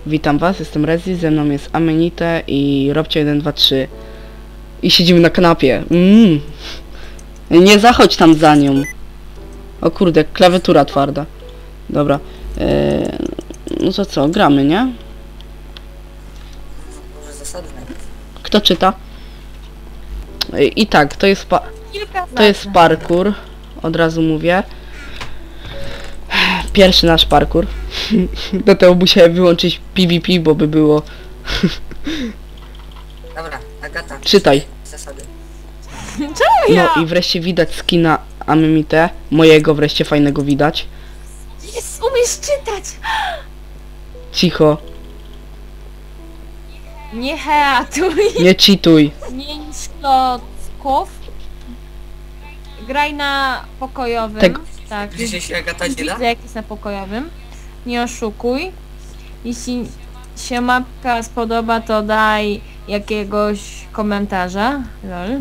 Witam was, jestem Rezi, ze mną jest Amenite i Robcio123. I siedzimy na kanapie. Nie zachodź tam za nią. O kurde, klawiatura twarda. Dobra. No to co, gramy, nie? Może zasady najpierw. Kto czyta? I tak, to jest parkour. Od razu mówię. Pierwszy nasz parkour. Do tego musiałem wyłączyć PvP, bo by było... Dobra, Agata. Czytaj. Zasady. Czemu ja? No i wreszcie widać skina Amenite. Mojego wreszcie fajnego widać. Jest, umiesz czytać! Cicho. Nie heatuj, Nie cheatuj. nie niż klocków. Graj na pokojowym. Tego- Tak, Dzisiaj się Agata dziela? widzę jak jest na pokojowym. Nie oszukuj. Jeśli się mapka spodoba, to daj jakiegoś komentarza. Lol.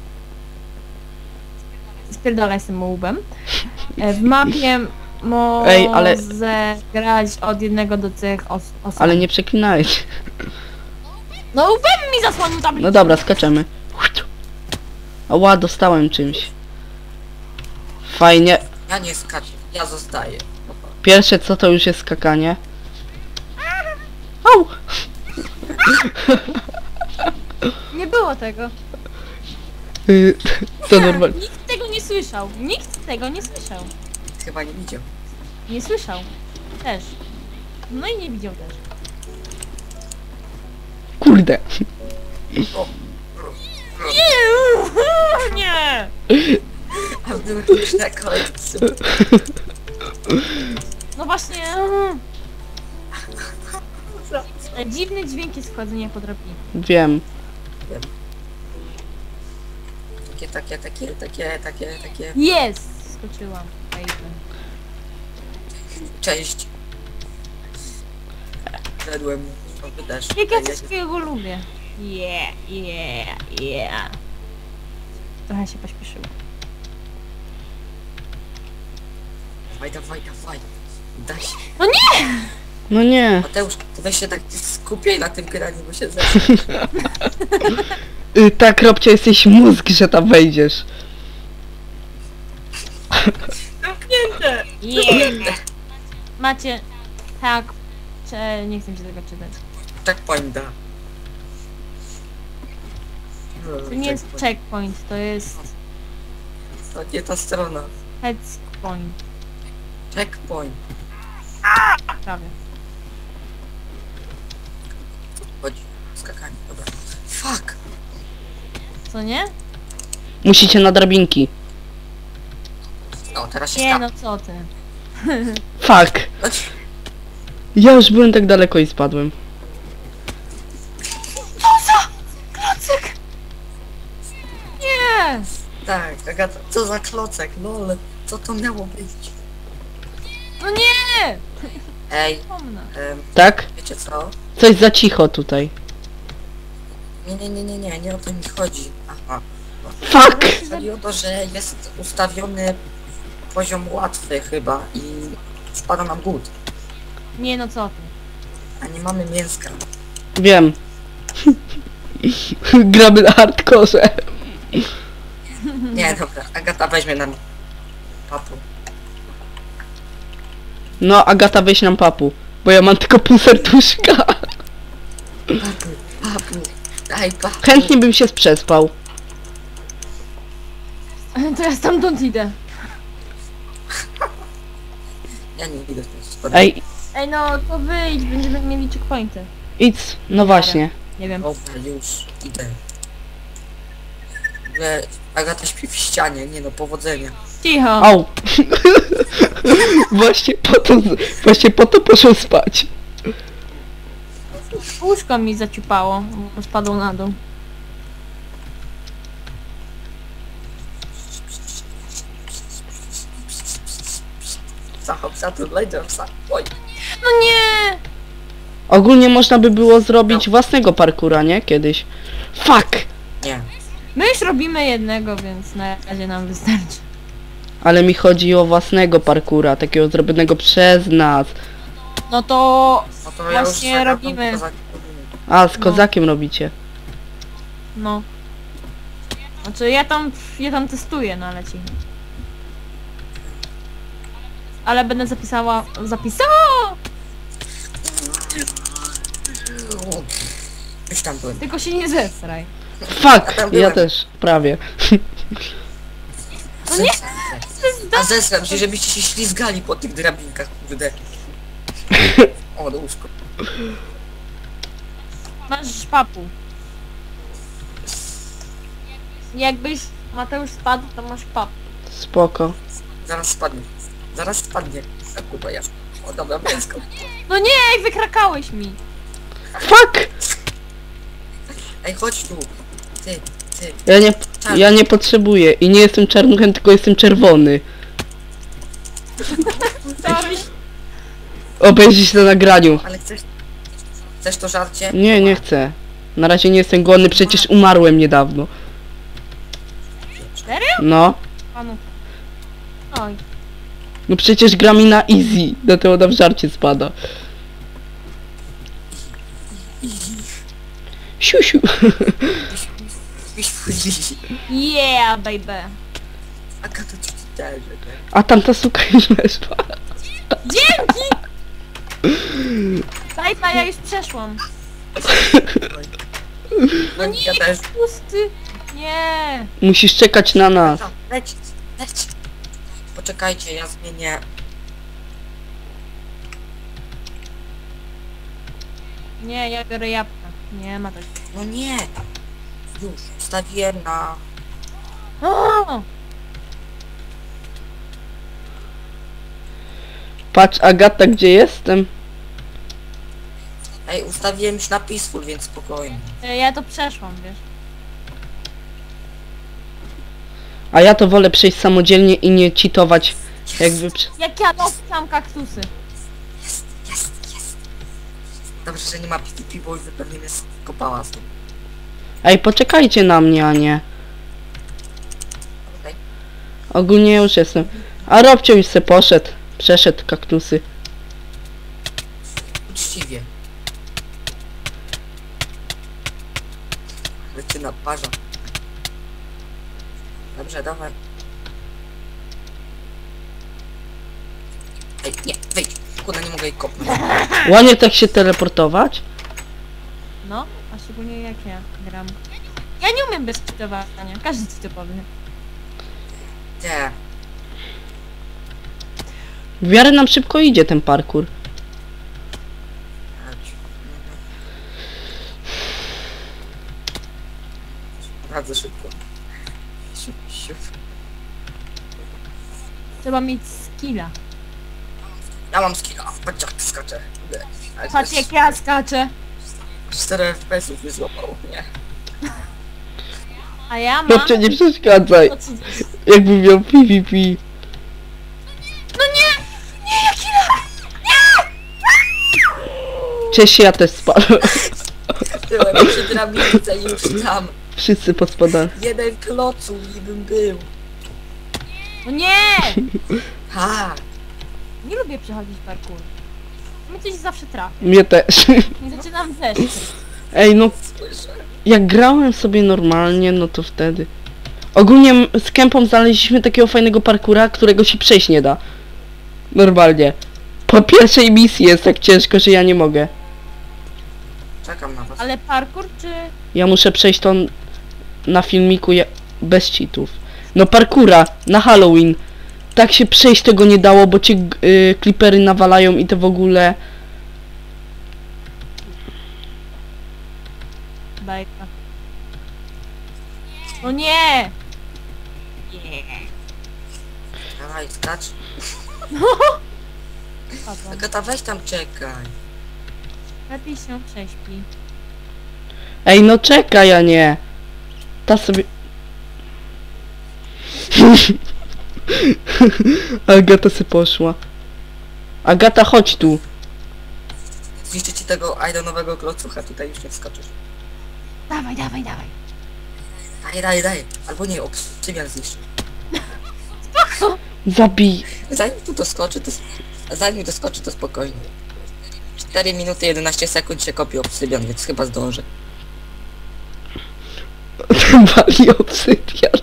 Spierdalaj z tym łbem. W mapie może Ej, ale- grać od 1 do 3 osób. Ale nie przeklinałeś. No łbem mi zasłonił tablicę! No dobra, skaczemy. Ała, dostałem czymś. Fajnie. Ja nie skaczę, ja zostaję. Pierwsze co to już jest skakanie. Au! Nie było tego. To normalnie. Nikt tego nie słyszał. Nikt tego nie słyszał. Chyba nie widział. Nie słyszał. Też. No i nie widział też. Kurde. O, Nie! Nie! a były już na końcu. No właśnie. Dziwny dźwięk jest wchodzenia po drabinie. Wiem. Takie. Jest! Skoczyłam. Ejdę. Cześć. Wszedłem. Co wydasz? Jak ja coś takiego lubię. Yeah. Trochę się pośpieszyło. Dawaj. Da się. No nie! No nie. Mateusz, to weź się tak skupiaj na tym graniu, bo się zacznie. Tak, Robcio, jesteś mózg, że tam wejdziesz. Zamknięte! Yeah! Macie... Tak... Nie chcę się tego czytać. Checkpoint da. To nie jest checkpoint, to jest... To nie ta strona. Headpoint. Checkpoint. Prawie. Chodź. Skakanie, dobra. Fuck! Co nie? Musicie na drabinki. No, teraz się Nie no co ty. Fuck. Ja już byłem tak daleko i spadłem. Klocek! Nie! Tak, Agata, co za klocek, lol. Co to miało być? No nie! Ej, Pomna. Tak? wiecie co? Coś za cicho tutaj. Nie o to mi chodzi. Aha. Fuck! Chodzi o to, że jest ustawiony poziom łatwy chyba i spada nam głód, Nie no co ty. a nie mamy mięska. Wiem. Gramy na hardkorze. Nie, dobra, Agata weźmie nam papu. No, Agata, weź nam papu. Bo ja mam tylko pół serduszka. Papu, daj papu. Chętnie bym się przespał. To ja stamtąd idę. Ja nie idę stąd. Ej, Ej no to wyjdź, będziemy mieli checkpointy. idź. No właśnie. Nie wiem. Dobra, już idę. W ogóle Agata śpi w ścianie, nie no, powodzenia. Cicho. Au. Właśnie po to poszło spać. Łóżko mi zaciupało, bo spadło na dół. Zachop za to Lejdorsa. Oj, No nie! Ogólnie można by było zrobić własnego parkura, nie? Kiedyś. Fuck! nie. My już robimy jednego, więc na razie nam wystarczy. Ale mi chodzi o własnego parkura, takiego zrobionego przez nas. No to No to ja już właśnie zagadam, robimy. to robimy. A, z kozakiem robicie. No. Znaczy ja tam testuję, no ale cicho. Ale będę zapisała... Już tam byłem. Tylko się nie zesraj. Fuck! tam Ja byłem. też, prawie. No nie! A zesram się, żebyście się ślizgali po tych drabinkach, kurde. O, do łóżko. Masz papu. Jakbyś Mateusz spadł, to masz papu. Spoko. Zaraz spadnie. Zaraz spadnie. A kurwa ja. O dobra, blisko. No nie, ej, wykrakałeś mi. Fuck! Ej, chodź tu. Ty. Ja nie potrzebuję i nie jestem czarnuchem, tylko jestem czerwony. Sorry. Obejrzyj się na nagraniu. Ale chcesz... Chcesz to żarcie? Nie, nie chcę. Na razie nie jestem głodny, przecież umarłem niedawno. Serio? No. Panu. Oj. No przecież gra mi na easy, dlatego na w żarcie spada. Siusiu. Yeah, baby. A to ci też. A tamta suka już weszła. Dzięki! Tajta, ja już przeszłam. No nie, ja też. Pusty. Nie. Musisz czekać na nas. Leć. Poczekajcie, ja zmienię. Nie, ja biorę jabłka. Nie ma tak. No nie. Już. Wstawiłem na... O! Patrz, Agata, gdzie jestem? Ej, ustawiłem już na peaceful, więc spokojnie. Ja to przeszłam, wiesz. A ja to wolę przejść samodzielnie i nie cheatować. Jakby... Jak ja dostałam kaktusy. Jest. Dobrze, że nie ma PvP, bo już pewnie mnie skopała z tym. Ej, poczekajcie na mnie, a nie. Okej. Ogólnie już jestem. A Robcio już se poszedł. Przeszedł kaktusy. Uczciwie. Lecie na parza. Dobrze, dawaj. Ej, nie, wyjdź. Kurde, nie mogę jej kopnąć. Ładnie tak się teleportować? No, a szczególnie jak ja gram. Ja nie umiem bez czytowania. Każdy ci to powie. Nie. W miarę nam szybko idzie ten parkour. Chodź. Bardzo szybko. Siup. Trzeba mieć skilla. Ja mam skilla. Patrz jak skaczę. Ale Patrz jak ja skaczę. 4 FPS-ów mnie złapał, nie? A ja mam... Robcio, nie przeszkadzaj. 130. Jakbym miał PvP. No nie! Nie, jaki Cześć, ja też spadłem. Byłem przy drabince już tam. Wszyscy pospadali. Jeden klocu i bym był. No nie! Ha! Nie lubię przechodzić parkour. Mnie coś zawsze trafia. Mnie też. Nie zaczynam wreszcie. Ej, no Słyszę. jak grałem sobie normalnie, no to wtedy. Ogólnie z Kępą znaleźliśmy takiego fajnego parkoura, którego się przejść nie da. Normalnie. Po pierwszej misji jest tak ciężko, że ja nie mogę. Czekam na was. Ale parkour czy... Ja muszę przejść to na filmiku bez cheatów. No parkoura na Halloween. Tak się przejść tego nie dało, bo cię klipery nawalają i to w ogóle... Bajka. No nie! Dawaj, skacz. Padłam. Agata, weź tam czekaj. Lepiej się prześpi. Ej, no czekaj, a nie. Ta sobie... Agata se poszła. Agata, chodź tu. Zniszczę ci tego ironowego klocucha, tutaj już nie wskoczysz. Dawaj. Daj. Albo nie, obsydian zniszczy. Zabij. Zanim tu doskoczy, to... Zanim doskoczy, to spokojnie. 4 minuty 11 sekund się kopi obsydian, więc chyba zdążę. Wali obsydian.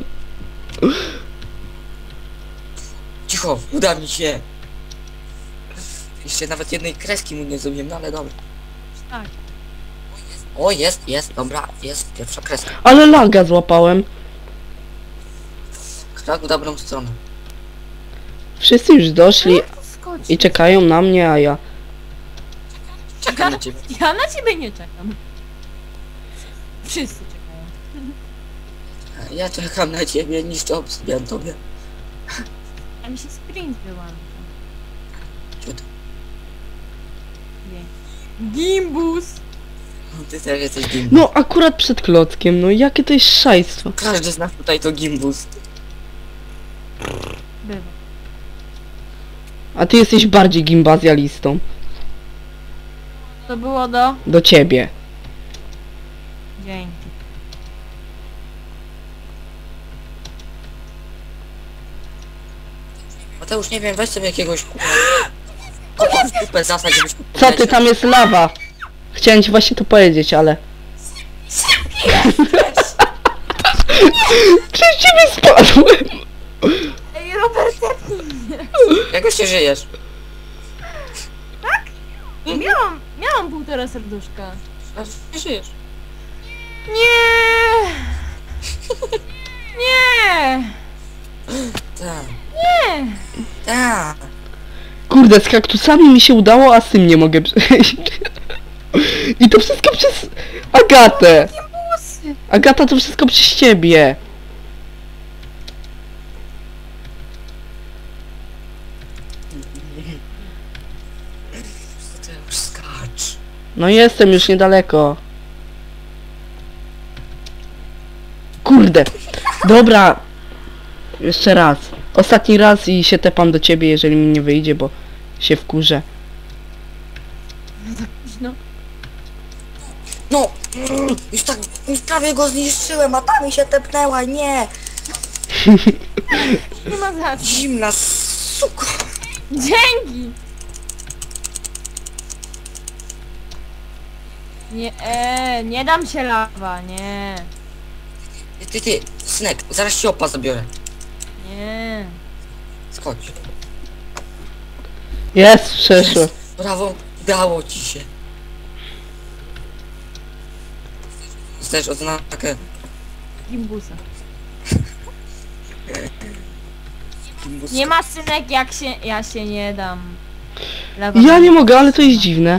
Cicho, uda mi się. Jeszcze nawet jednej kreski mu nie zrobiłem, no ale dobra. Tak. O, jest, dobra, jest pierwsza kreska. Ale laga złapałem. Krok w dobrą stronę. Wszyscy już doszli Skocz. i czekają na mnie, a ja... Czekam na ciebie. Ja na ciebie nie czekam. Wszyscy czekają. Ja czekam na ciebie, niszczę obsydian tobie. A mi się sprint wyłącza. Ciut. Nie. Gimbus! Ty też jesteś gimbus. No akurat przed klockiem, no jakie to jest szajstwo. Każdy z nas tutaj to gimbus. Bywa. A ty jesteś bardziej gimbazjalistą. To było do... Do ciebie. Dzięki. Mateusz, nie wiem, weź sobie jakiegoś kopa w kupę zasad, żebyś kupił Co ty, tam jest lawa. Chciałem ci właśnie to powiedzieć, ale... Przez ciebie spadłem. Ej, Robert, Jak się żyjesz? miałam półtora serduszka. Nie żyjesz. Nie! Nie! Tak, Nie! tak. Kurde, z kaktusami mi się udało, a z tym nie mogę przejść. I to wszystko przez Agatę. Gimbusy! Agata, to wszystko przez ciebie. Mateusz, skacz. No jestem już niedaleko. Kurde. Dobra. Jeszcze raz. Ostatni raz i się tepam do ciebie, jeżeli mi nie wyjdzie, bo się wkurzę. No. No! Już tak, już prawie go zniszczyłem, a ta mi się tepnęła, nie! Nie ma za co. Zimna suko! Dzięki! Nie, nie dam się lawa, nie. Ty, synek, zaraz ci opa zabiorę. Nie. Schodź. Jest, przeszło. Brawo, udało ci się. Dostajesz odznakę Gimbusa. gimbusa. Nie ma synek, jak się... Ja się nie dam. Lawa. Ja nie mogę, ale to jest dziwne.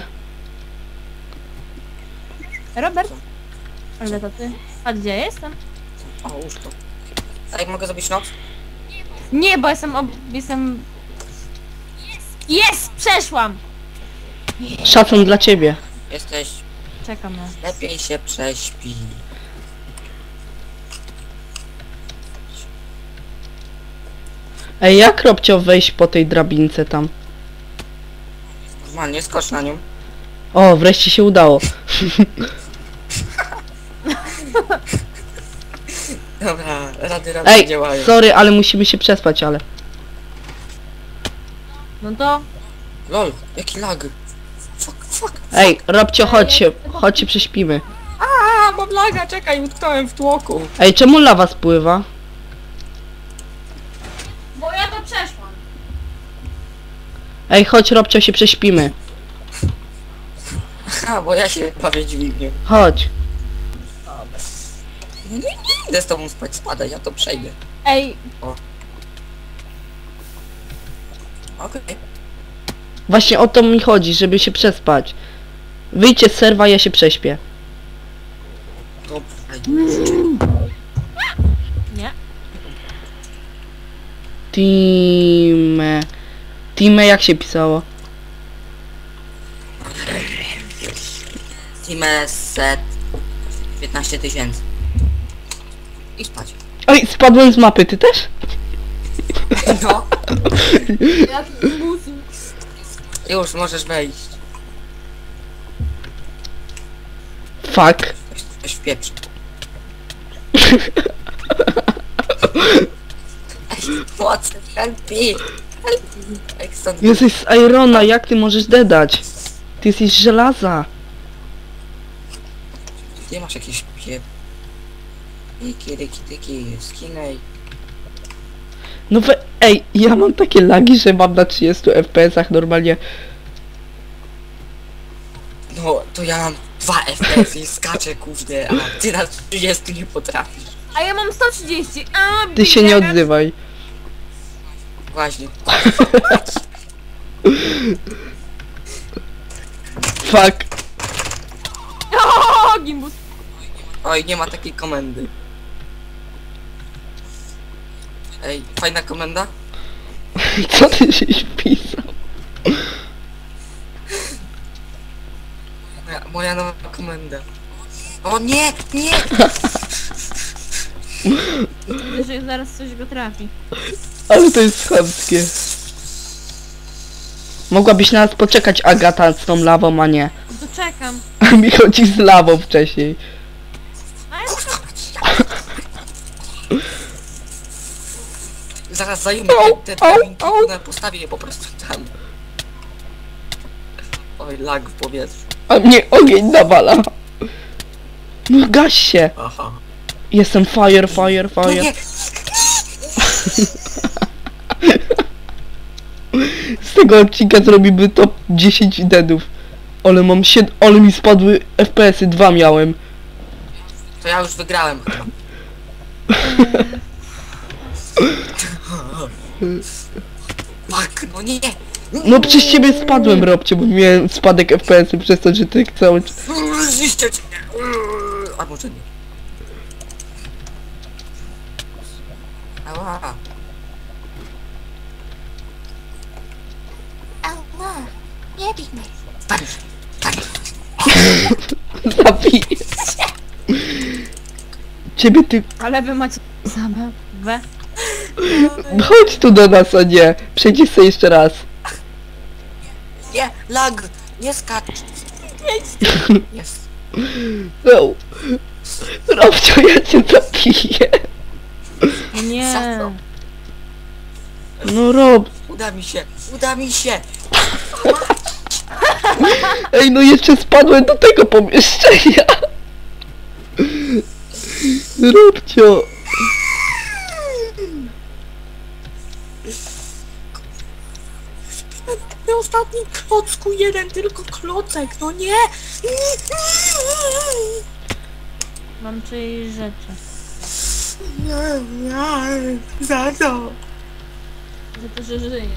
Robert? Ale to ty? A gdzie ja jestem? O, łóżko. A jak mogę zrobić noc? Nie, bo jestem... Jest! Przeszłam! Szacun dla ciebie. Jesteś... Czekam na... Lepiej się prześpi. Ej, jak Robcio wejść po tej drabince tam? Normalnie, skocz na nią. O, wreszcie się udało. Dobra, rady Ej, działają. sorry, ale musimy się przespać, ale... No to... Lol, jaki lag. Fuck. Ej, Robcio, chodź się prześpimy. A, mam laga, czekaj, utknąłem w tłoku. Ej, czemu lawa spływa? Bo ja to przeszłam. Ej, chodź Robcio, się prześpimy. A, bo ja się bawię dźwignią. Chodź. Nie idę z tobą spać, spadaj, ja to przejdę. Ej, Okej. Właśnie o to mi chodzi, żeby się przespać. Wyjdźcie z serwa, ja się prześpię. Dobra. nie. Team jak się pisało? Teameset 15 000. I spać. Oj, spadłem z mapy, ty też? No, Jaki muzyk. już możesz wejść. Fuck. Coś w pieprz. What's help me? Help me. Jak stąd... Jesteś z Irona, jak ty możesz dedać? Ty jesteś z żelaza. Ty masz jakieś Ryki, skinej. No ej, ja mam takie lagi, że mam na 30 FPS-ach normalnie. No, to ja mam 2 FPS i skaczę, kurde, a ty na 30 nie potrafisz. A ja mam 130. A, Ty się nie biegać. odzywaj. Właśnie. Fuck. O, gimbus. Oj, nie ma takiej komendy. Ej, fajna komenda? Co ty żeś wpisał? Moja nowa komenda. O nie, nie! Że zaraz coś go trafi. Ale to jest chamskie. Mogłabyś na nas poczekać, Agata, z tą lawą, a nie. To czekam. A mi chodzi z lawą wcześniej. A ja czekam. Zaraz zajmę te drabinki, one postawię je po prostu tam. Oj, lag w powietrzu. A mnie ogień nawala. No gaś się. Aha. Jestem fire. No nie! Z tego odcinka zrobimy top 10 deadów. Ale mam 7, ale mi spadły FPS-y, 2 miałem. To ja już wygrałem chyba. Fuck, no nie! No przez ciebie spadłem, Robcie, bo miałem spadek FPS-y przez to, że ty cały czas... Zniszczę cię! A może nie. Ała. Ała, nie bij mnie. Staniesz, staniesz. Zabiję. Ciebie ty... Ale wy macie zabawę. Chodź tu do nas, a nie. Przejdziesz sobie jeszcze raz. Nie, lag! Nie skacz! Jest. No. Robcio, ja cię zabiję. Nie. Za co? No Rob. Uda mi się! Uda mi się! Ej, no jeszcze spadłem do tego pomieszczenia. Robcio. Na ostatnim klocku jeden tylko klocek, no nie! Mam czyjeś rzeczy. Za co? Za to, że żyję.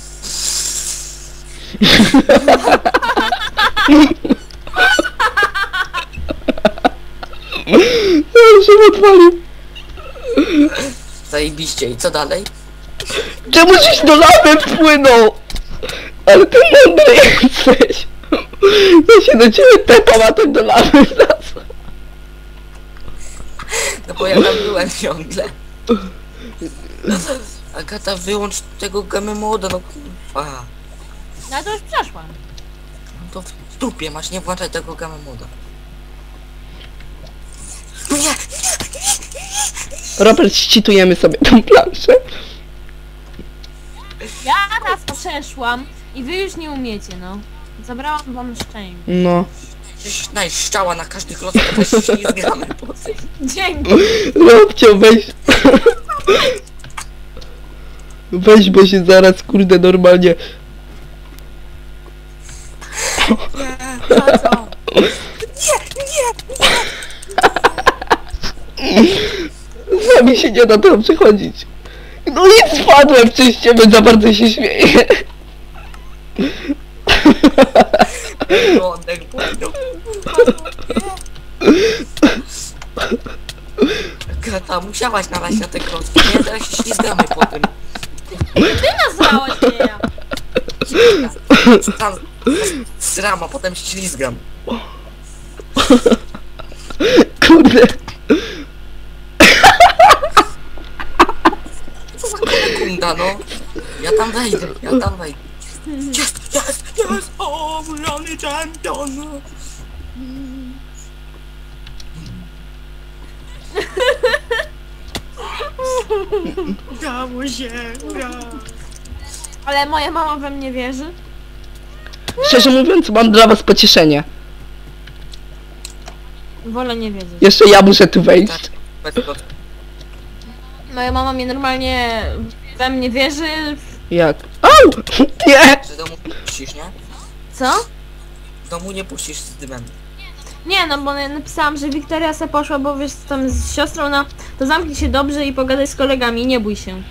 Ja się odwalił. Zajebiście, i co dalej? Czemu żeś do lawy wpłynął? Ale ty mądry jesteś. Ja się do ciebie tepam, a ty do lawy wracasz. No bo ja tam byłem ciągle. Agata, wyłącz tego game moda, no kurwa. No to już przeszłam. No to w dupie masz, nie włączaj tego game moda. No nie! Robert, ścitujemy sobie tą planszę. Ja raz przeszłam i wy już nie umiecie, no. Zabrałam wam szczęście. No. Gdzieś najszczała na każdy klocek, to się ślizgamy po tym. Dzięki. Robcio, weź. Weź, bo się zaraz, kurde, normalnie... Za co? Z wami się nie da tam przechodzić. No i spadłem przez ciebie, za bardzo się śmieję. Rądek pójdą. Agata, musiałaś nalać na te klocki, nie? Teraz się ślizgamy po tym. Ty nazwałeś mnie ja. Tam sram, a potem się ślizgam. Kurde. Co za kunda, no? Ja tam wejdę. Yes, oh, we're only champion. Udało się, ura. Ale moja mama we mnie wierzy. Szczerze mówiąc, mam dla was pocieszenie. Wolę nie wiedzieć. Jeszcze ja muszę tu wejść. Bez plotki. Moja mama mnie normalnie we mnie wierzy. Jak? Au! Nie! Z domu nie puścisz, nie? Co? Z domu nie puścisz z dymem. Nie, no bo napisałam, że Wiktoria se poszła, bo wiesz, tam z siostrą, no to zamknij się dobrze i pogadaj z kolegami, nie bój się.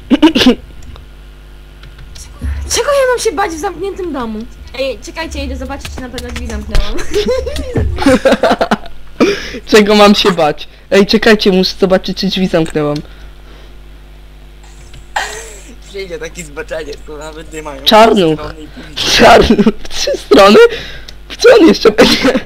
Czego ja mam się bać w zamkniętym domu? Ej, czekajcie, idę zobaczyć, czy na pewno drzwi zamknęłam. Czego mam się bać? Ej, czekajcie, muszę zobaczyć, czy drzwi zamknęłam. Przyjdzie taki zbaczenie, to nawet nie mają. Czarnuch. strony i później. Czarny, w 3 strony? W co on jeszcze będzie?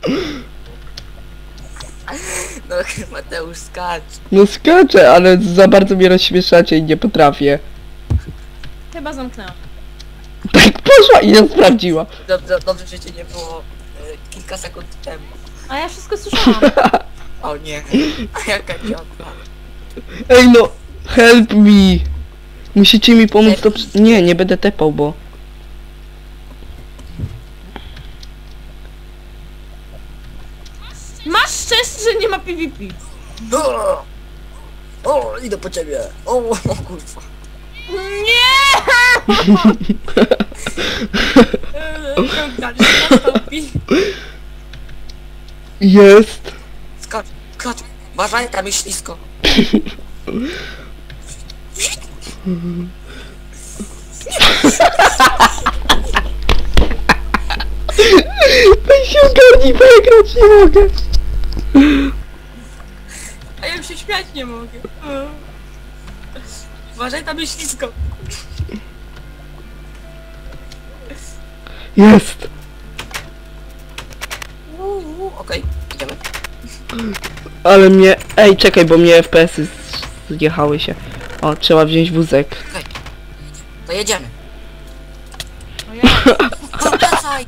No Mateusz skacz. No skaczę, ale za bardzo mnie rozśmieszacie i nie potrafię. Chyba zamknęłam. Tak poszła i nie sprawdziła. Dobrze, że cię nie było kilka sekund temu. A ja wszystko słyszałam. O nie, a jaka ciota. Ej no, help me. Musicie mi pomóc to... Nie, nie będę tepał, bo... Masz szczęście, że nie ma PvP. O, idę po ciebie. O kurwa. Nie! Jest. Skacz, skacz. Uważaj, tam jest ślisko. Weź się ogarnij, bo ja grać nie mogę. A ja już się śmiać nie mogę. Uważaj, tam jest ślisko. Jest. Okej, idziemy. Ale mnie... Ej, czekaj, bo mnie FPS-y zjechały się. O, trzeba wziąć wózek. To jedziemy. O ja. Wracaj!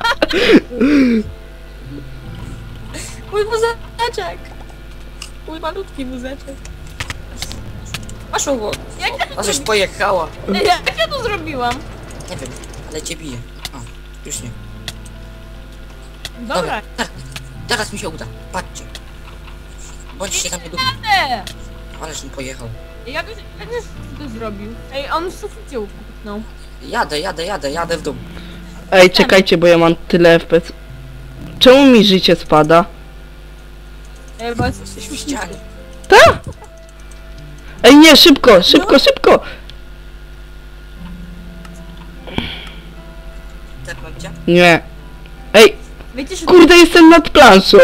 Mój wózeczek! Mój malutki wózeczek. Poszło. Jak ja A to żeś zrobiłam? pojechała. Jak ja to zrobiłam? Nie wiem, ale cię bije. O, już nie. Dobra. Teraz mi się uda. Patrzcie. Bądźcie tam niedługo. Jadę! Ależ mi pojechał. Jak to zrobił? Ej, on w suficie upchnął. Jadę w dół. Ej, czekajcie, bo ja mam tyle FPS. Czemu mi życie spada? Ej, bo Jesteś w ścianie. Ta? Ej, nie, szybko, szybko, szybko! Tepnąć cię? Nie. Ej, wiecie, że kurde, jestem nad planszą.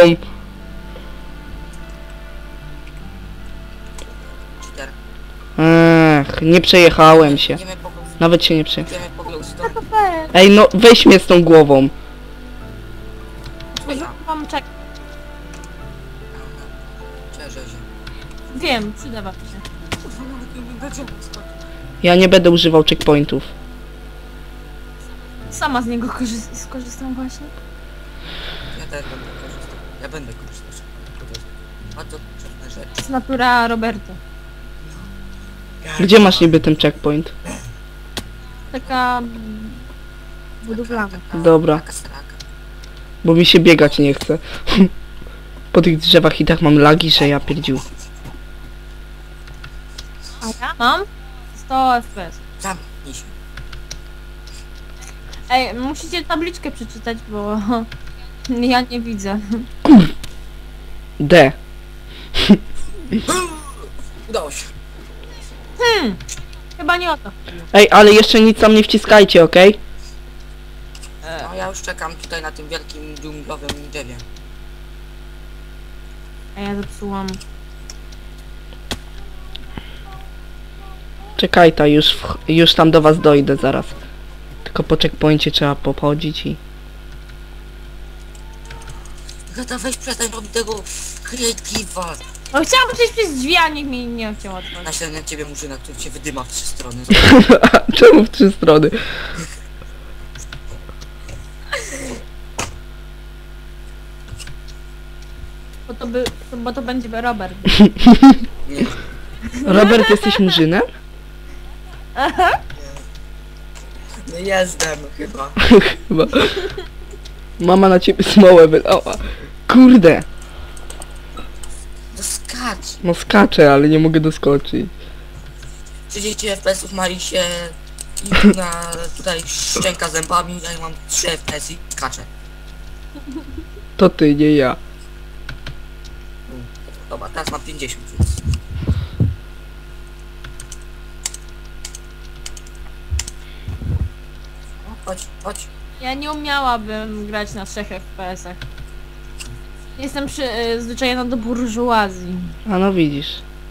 Cheater. Nie przejechałem się. Idziemy po glowstone. Nawet się nie przejechałem. Idziemy po glowstone. to fair. Ej, no, weź mnie z tą głową. Twoja. Mam czek. Cieszę się. Wiem, przyda wam się. Kurwa, nawet nie będzie skoczyć. Ja nie będę używał checkpointów. Sama z niego skorzystam właśnie. Ja też będę korzystał. Ja będę korzystał. To jest bardzo potrzebne rzeczy. Z natura Roberto. Gdzie masz niby ten checkpoint? Taka... budowlana. Dobra. Taka sraka. Bo mi się biegać nie chce. Po tych drzewach i tak mam lagi, że ja pierdził. A ja mam 100 FPS. Zamknij się. Ej, musicie tabliczkę przeczytać, bo ja nie widzę. D. Udało się. Chyba nie o to. Ej, ale jeszcze nic tam nie wciskajcie, okej? No ja już czekam tutaj na tym wielkim dżunglowym drzewie. A ja zepsułam. Czekaj, ta już tam do was dojdę zaraz. Tylko po checkpoincie trzeba pochodzić i... Gata, weź przestań robić tego creative'a. No chciałam przejść przez drzwi, a nikt mi nie chciał otworzyć. Naślę na ciebie murzyna, który cię wydyma w 3 strony. Czemu w 3 strony? Bo to będzie Robert. Nie. Robert, jesteś murzynem? Nie Jestem chyba. Chyba. Mama na ciebie smołę wylała. Kurde. To skacz. No skaczę, ale nie mogę doskoczyć. 30 FPS-ów mali się i na tutaj szczęka zębami, ja mam 3 FPS i skaczę. To ty, nie ja. Dobra, teraz mam 50, więc... O, chodź, chodź. Ja nie umiałabym grać na 3 FPS-ach. Jestem przyzwyczajona do burżuazji. A no widzisz.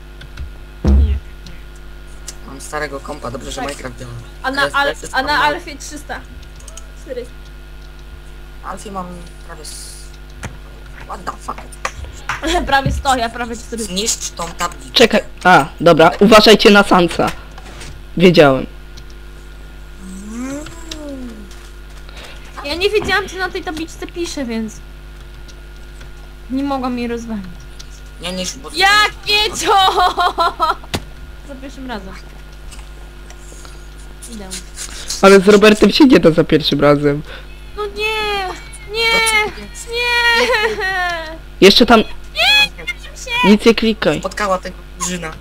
Mam starego kompa, dobrze, że Tak. Minecraft działa. A na, a na Alfie 300. 4. Alfie mam prawie... What the fuck? Prawie 100, ja prawie 400. Zniszcz tą tablicę. Czekaj. A, dobra. Uważajcie na Sansa. Wiedziałem. Ja nie wiedziałam, co na tej tabliczce pisze, więc... Nie mogłam jej rozwalić. Nie niż, bo... Jakie to? Za pierwszym razem. Idę. Ale z Robertem się nie da za pierwszym razem. No nie! Nie! Nie! Jeszcze tam... Nic nie klikaj. Spotkała tego kurzyna.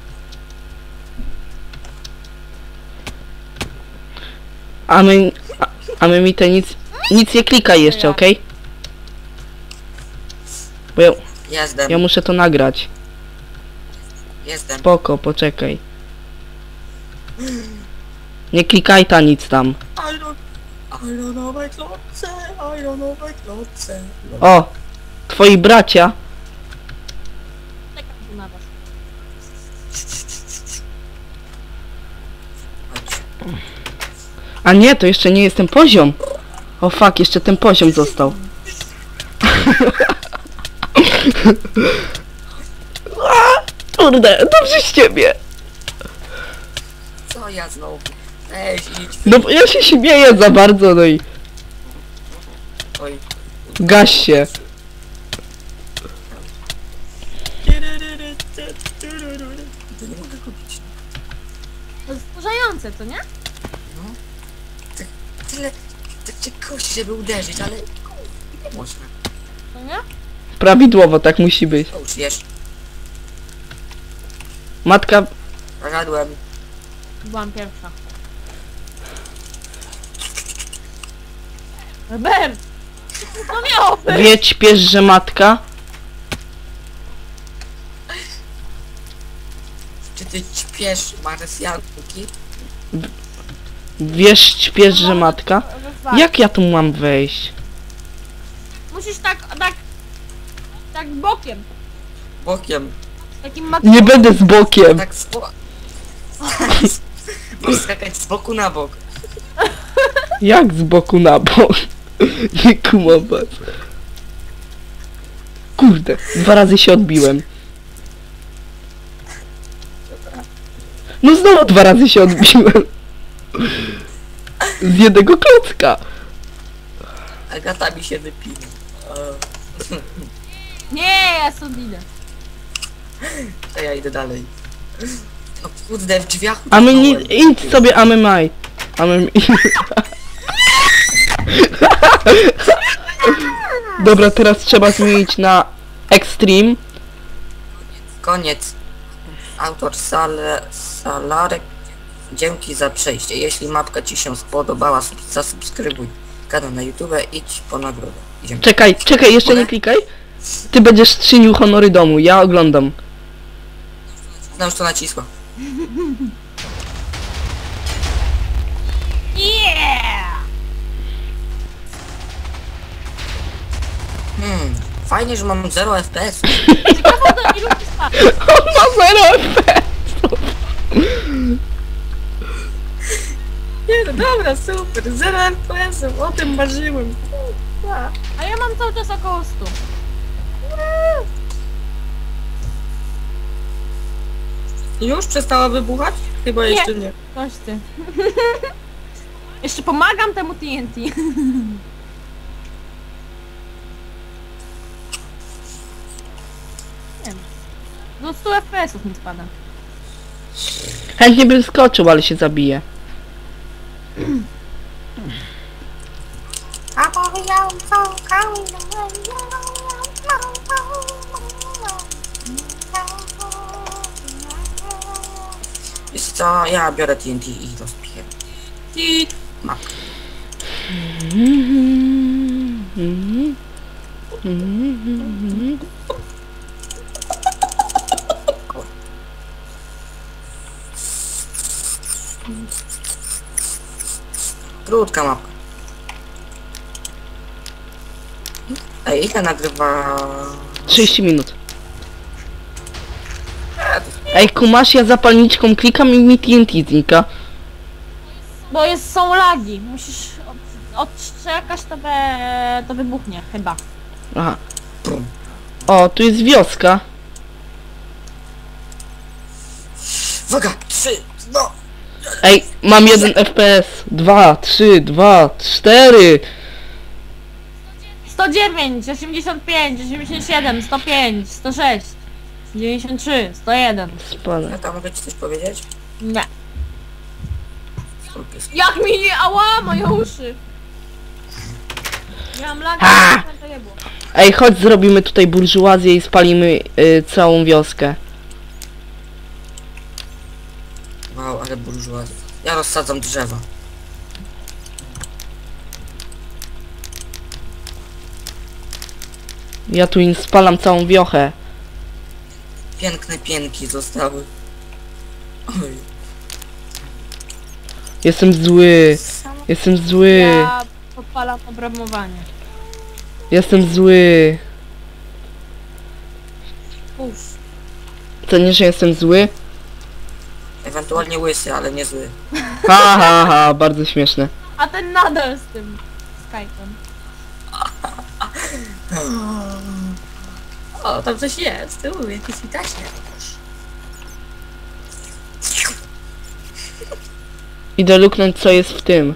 A my mi te nic nie klikaj jeszcze, okej? Bo Jestem, ja muszę to nagrać. jestem. Spoko, poczekaj. Nie klikaj ta nic tam. Ironowe klocce, ironowe klocce. O! Twoi bracia. Czekam tu na was. Chodź. A nie, to jeszcze nie jest ten poziom. O fuck, jeszcze ten poziom został. A, kurde, dobrze z ciebie. Co ja znowu? Weź, idź. No bo ja się śmieję za bardzo, no i Oj. gaś się. Nie mogę kupić. To jest wkurzające, co nie? Tyle cię kości, żeby uderzyć, ale... Nie można. To nie? Prawidłowo, tak musi być. To już wiesz. Matka, Radłem. Byłam pierwsza. Robert! No miało być! wiedź, piesz, że matka. Czy ty ćpiesz marsjanki? Wiesz, śpiesz, że matka. Jak ja tu mam wejść? Musisz tak bokiem. Bokiem. Takim matką. Nie będę z bokiem. Tak z bo... Możesz skakać z boku na bok. Jak z boku na bok? Nie kumam was. Kurde, 2 razy się odbiłem. No znowu 2 razy się odbiłem. Z jednego klocka. Agata mi się wypina. Nie, ja stąd idę. To ja idę dalej. No kurde, w drzwiach... A my nie... utknąłem. Idź sobie, a my maj. A my... Dobra, teraz trzeba zmienić na Extreme. Koniec. Autor Salarek. Dzięki za przejście. Jeśli mapka ci się spodobała, zasubskrybuj kanał na YouTube, idź po nagrodę. Idziemy. Czekaj, jeszcze nie klikaj. Ty będziesz czynił honory domu, ja oglądam. No już to nacisła. Yeah! Fajnie, że mam 0 FPS. Ciekawe do ilu ci spadł. On ma 0 FPS. Nie, no dobra, super. 0 FPS, o tym marzyłem. A ja mam cały czas około 100. Już przestała wybuchać? Chyba jeszcze nie. Coś ty. Jeszcze pomagam temu TNT. Nie wiem. Do 100 FPS-ów mi spada. Chętnie bym skoczył, ale się zabije. Wiesz co, ja biorę TNT i rozpiję. Mapkę. Krótka mapka. Ej, ile nagrywa... 30 minut. Ej, kumasz, ja zapalniczką klikam i mi TNT znika. Bo są lagi. Musisz odczekać, to wybuchnie chyba. Aha. O, tu jest wioska. Uwaga! 3, no! Ej, mam 1 FPS. 2, 3, 2, 4. 109, 85, 87, 105, 106, 93, 101. Spadaj. Ja tam mogę ci coś powiedzieć? Nie. Jak mi nie... Ała, moje uszy! Miałam lagi, to jebło. Ej, chodź zrobimy tutaj burżuazję i spalimy całą wioskę. Wow, ale burżuazja. Ja rozsadzam drzewa. Ja tu im spalam całą wiochę. Piękne pienki zostały. Oj. Jestem zły. Jestem zły. Ja podpalam obramowanie. Jestem zły. Uff. Co nie, że jestem zły? Ewentualnie łysy, ale nie zły. Ha, ha, ha, bardzo śmieszne. A ten nadal z tym Skype'em. O, tam coś jest. Tu, jakieś witaśnie. Idę luknąć, co jest w tym.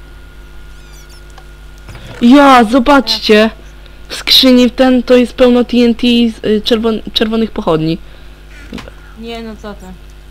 Ja, zobaczcie! W skrzyni ten to jest pełno TNT z czerwonych pochodni. Nie no co ty.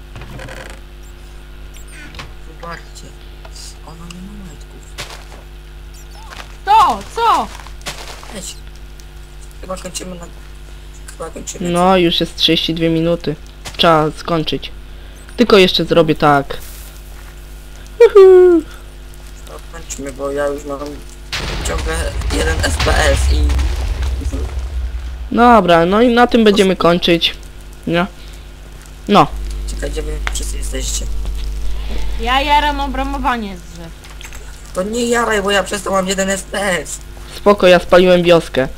Zobaczcie. Ona nie ma majtków. To! Co? Weź. Chyba kończymy na... Chyba kończymy. No, już jest 32 minuty. Trzeba skończyć. Tylko jeszcze zrobię tak. Uhu. No, kończymy, bo ja już mam ciągle 1 FPS i... Dobra, no i na tym będziemy kończyć. Nie? No. Czekaj, gdzie wy wszyscy jesteście? Ja jaram obramowanie z drzew. To nie jaraj, bo ja przez to mam 1 FPS. Spoko, ja spaliłem wioskę.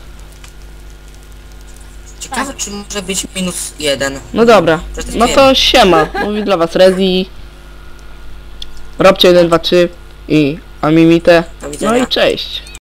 Ciekawe, czy może być -1. No dobra. No to siema. Mówi dla was Rezi. Robcie 1, 2, 3 i Amimite. Do No widzenia. i cześć.